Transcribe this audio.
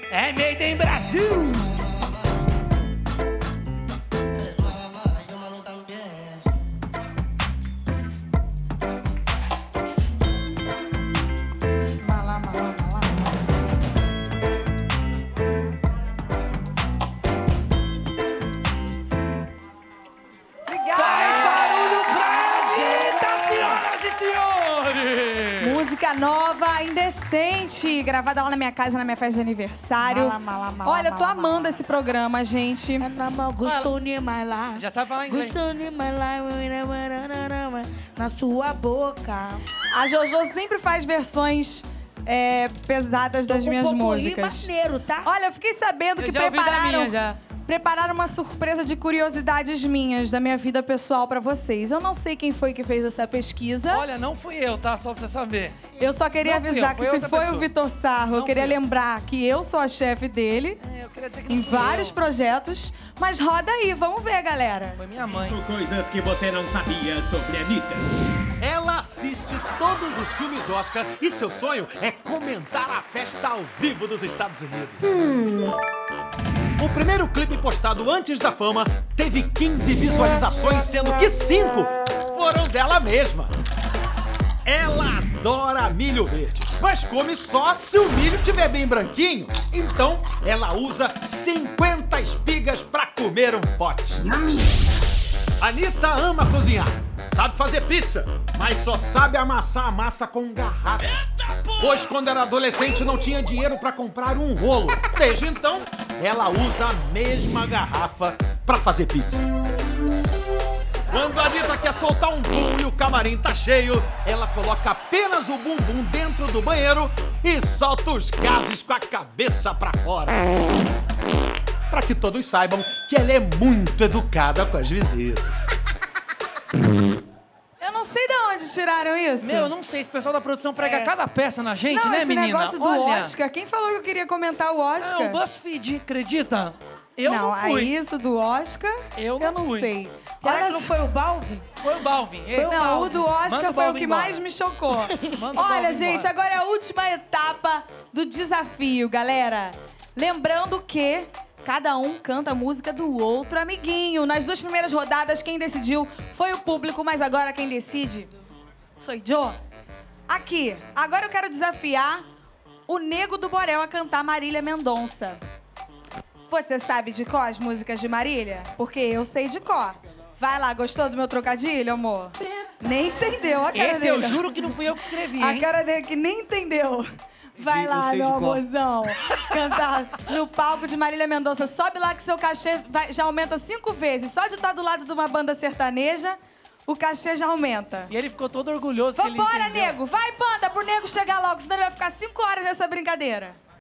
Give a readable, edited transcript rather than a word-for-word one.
É Made in Brasil! Música nova, indecente, gravada lá na minha casa, na minha festa de aniversário. Olha, eu tô amando esse programa, gente. Já sabe falar inglês. Na sua boca. A Jojo sempre faz versões pesadas das minhas músicas. Maneiro, tá? Olha, eu fiquei sabendo que já ouvi da minha, já. prepararam uma surpresa de curiosidades minhas da minha vida pessoal pra vocês. Eu não sei quem foi que fez essa pesquisa. Olha, não fui eu, tá? Só pra você saber. Eu só queria Não fui avisar eu, que foi se outra foi pessoa. o Vitor Sarro, eu Não queria fui eu. lembrar que eu sou a chefe dele Eu queria dizer que em não fui vários eu. projetos. Mas roda aí, vamos ver, galera. Foi minha mãe. Coisas que você não sabia sobre a Anitta. Ela assiste todos os filmes Oscar e seu sonho é comentar a festa ao vivo dos Estados Unidos. O primeiro clipe postado antes da fama teve 15 visualizações, sendo que 5 foram dela mesma. Ela adora milho verde, mas come só se o milho estiver bem branquinho. Então, ela usa 50 espigas pra comer um pote. Anitta ama cozinhar, sabe fazer pizza, mas só sabe amassar a massa com garrafa. Pois quando era adolescente não tinha dinheiro pra comprar um rolo. Desde então, ela usa a mesma garrafa pra fazer pizza. Quando a Anitta quer soltar um boom e o camarim tá cheio, ela coloca apenas o bumbum dentro do banheiro e solta os gases com a cabeça pra fora. Pra que todos saibam que ela é muito educada com as visitas. Eu não sei de onde tiraram isso. Meu, eu não sei, esse pessoal da produção prega cada peça na gente, Não, né, esse menina? negócio do Olha. Oscar. Quem falou que eu queria comentar o Oscar? É o BuzzFeed, acredita? Eu não aí fui. isso do Oscar, Eu eu não não fui. sei. Será Olha que não foi o Balvin? Foi o Balvin. Esse. Não, o do Manda Oscar o foi o Balvin que embora. mais me chocou. Manda o Olha, Balvin gente, embora. agora é a última etapa do desafio, galera. Lembrando que cada um canta a música do outro amiguinho. Nas 2 primeiras rodadas, quem decidiu foi o público, mas agora quem decide sou eu. Aqui, agora eu quero desafiar o Nego do Borel a cantar Marília Mendonça. Você sabe de cor as músicas de Marília? Porque eu sei de cor. Vai lá, gostou do meu trocadilho, amor? Nem entendeu a cara Esse dele. eu juro que não fui eu que escrevi, A hein? cara dele que nem entendeu. Vai Eu lá, sei de meu cor. amorzão. Cantar no palco de Marília Mendonça. Sobe lá que seu cachê já aumenta 5 vezes. Só de estar do lado de uma banda sertaneja, o cachê já aumenta. E ele ficou todo orgulhoso que ele Vambora, entendeu. nego. Vai, banda, pro nego chegar logo, senão ele vai ficar 5 horas nessa brincadeira.